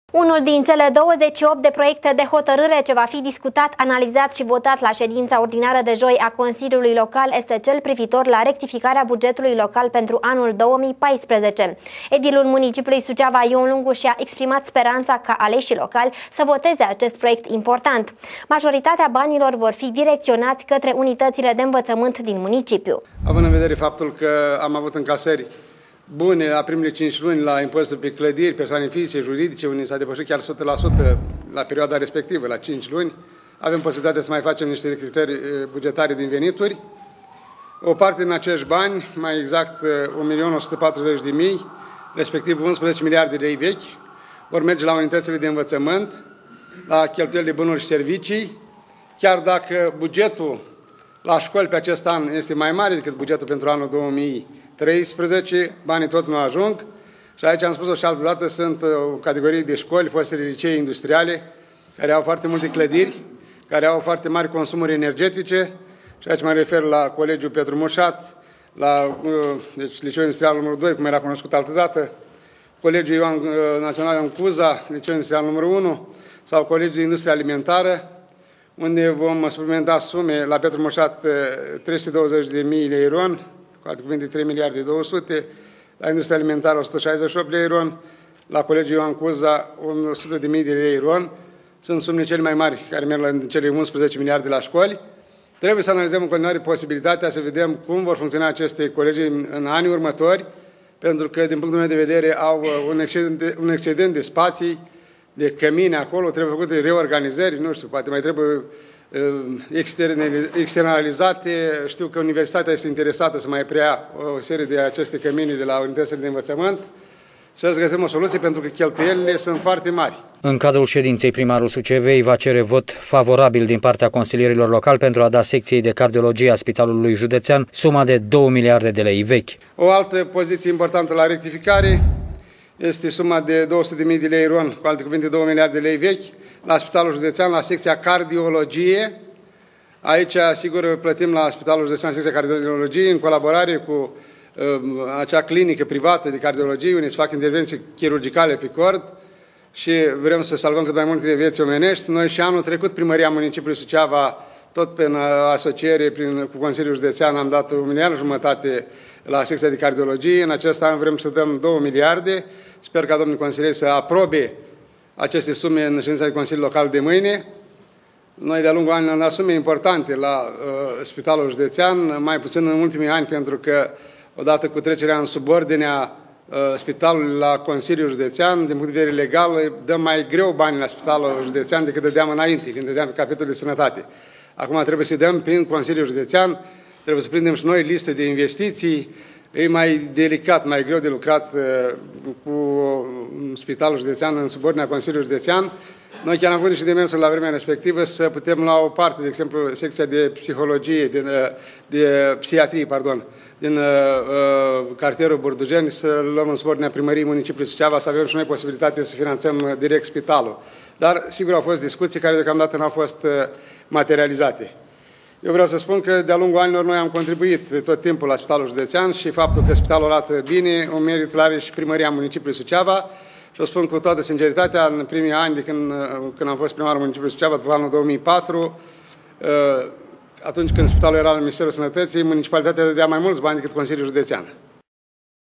Unul din cele 28 de proiecte de hotărâre ce va fi discutat, analizat și votat la ședința ordinară de joi a Consiliului Local este cel privitor la rectificarea bugetului local pentru anul 2014. Edilul municipiului Suceava, Ion Lungu, și-a exprimat speranța ca aleșii locali să voteze acest proiect important. Majoritatea banilor vor fi direcționați către unitățile de învățământ din municipiu. Având în vedere faptul că am avut încasări bune la primele 5 luni la impozitul pe clădiri, persoane fizice, juridice, unde s-a depășit chiar 100% la perioada respectivă, la 5 luni, avem posibilitatea să mai facem niște rectificări bugetare din venituri. O parte din acești bani, mai exact 1.140.000, respectiv 11 miliarde de lei vechi, vor merge la unitățile de învățământ, la cheltuieli de bunuri și servicii, chiar dacă bugetul la școli pe acest an este mai mare decât bugetul pentru anul 2013, banii tot nu ajung. Și aici am spus-o și altă dată, sunt o categorie de școli, fostele licee industriale, care au foarte multe clădiri, care au foarte mari consumuri energetice, și aici mă refer la Colegiul Petru Mușat, la deci, Liceul Industrial numărul 2, cum era cunoscut altădată, Colegiul Ioan Național Ioan Cuza, Liceul Industrial numărul 1, sau Colegiul de Industrie Alimentară, unde vom suplimenta sume la Petru Mușat 320.000 lei RON, cu alte cuvinte 3 miliarde 200, la Industria Alimentară 168 lei RON, la Colegiul Ioan Cuza 100.000 de lei RON. Sunt sumele cele mai mari care merg la cele 11 miliarde la școli. Trebuie să analizăm în continuare posibilitatea să vedem cum vor funcționa aceste colegii în anii următori, pentru că, din punctul meu de vedere, au un excedent de spații, de cămine acolo, trebuie făcute reorganizări, nu știu, poate mai trebuie externalizate. Știu că universitatea este interesată să mai preia o serie de aceste cămine de la unitățile de învățământ și să găsim o soluție, pentru că cheltuielile sunt foarte mari. În cadrul ședinței, primarul Sucevei va cere vot favorabil din partea consilierilor locali pentru a da secției de cardiologie a Spitalului Județean suma de 2 miliarde de lei vechi. O altă poziție importantă la rectificare este suma de 200.000 de lei RON, cu alte cuvinte 2 miliarde de lei vechi, la Spitalul Județean, la secția cardiologie. Aici, sigur, plătim la Spitalul Județean secția cardiologie în colaborare cu acea clinică privată de cardiologie, unde se fac intervenții chirurgicale pe cord și vrem să salvăm cât mai multe vieți omenești. Noi și anul trecut, Primăria Municipiului Suceava, tot pe asociere cu Consiliul Județean, am dat 1,5 miliarde la secția de cardiologie. În acest an vrem să dăm 2 miliarde. Sper ca domnul consilier să aprobe aceste sume în ședința de Consiliu Local de mâine. Noi de-a lungul anilor am dat sume importante la Spitalul Județean, mai puțin în ultimii ani, pentru că odată cu trecerea în subordinea Spitalului la Consiliul Județean, din punct de vedere legal, dăm mai greu bani la Spitalul Județean decât dădeam înainte, când dădeam pe capitolul de sănătate. Acum trebuie să dăm prin Consiliul Județean, trebuie să prindem și noi liste de investiții. E mai delicat, mai greu de lucrat cu Spitalul Județean în subordinea Consiliului Județean. Noi chiar am avut niște demersuri la vremea respectivă să putem lua o parte, de exemplu, secția de psihologie, de psihiatrie, pardon, din cartierul Burdujeni, să luăm în subordinea Primăriei Municipiului Suceava, să avem și noi posibilitate să finanțăm direct spitalul. Dar, sigur, au fost discuții care deocamdată n-au fost materializate. Eu vreau să spun că de-a lungul anilor noi am contribuit tot timpul la Spitalul Județean și faptul că spitalul arată bine, o merită are și Primăria Municipiului Suceava. Și o spun cu toată sinceritatea, în primii ani de când am fost primarul Municipiului Suceava, după anul 2004, atunci când spitalul era în Ministerul Sănătății, municipalitatea dădea mai mulți bani decât Consiliul Județean.